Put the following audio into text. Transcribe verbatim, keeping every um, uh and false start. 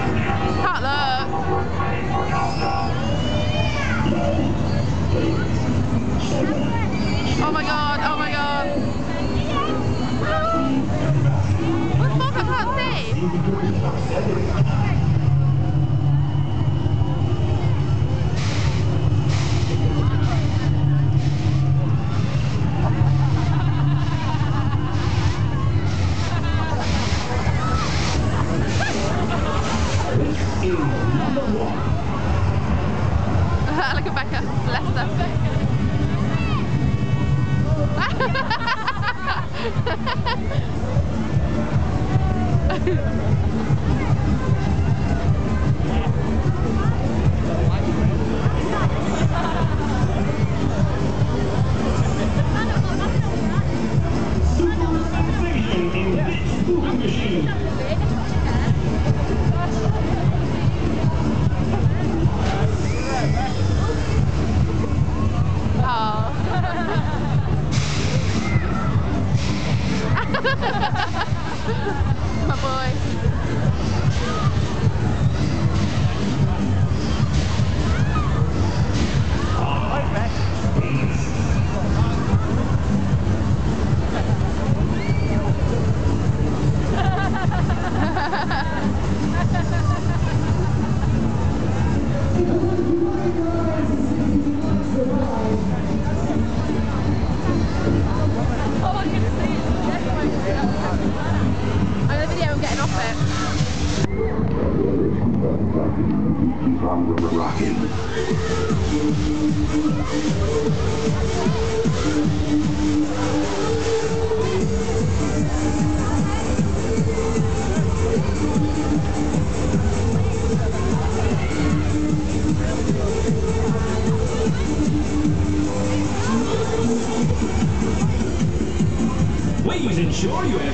Can't look. Oh my god, oh my god. What the fuck, I can't see. Look at Becca, bless her. My boy. I'm in the video, I'm getting off it. Rocking. Please ensure you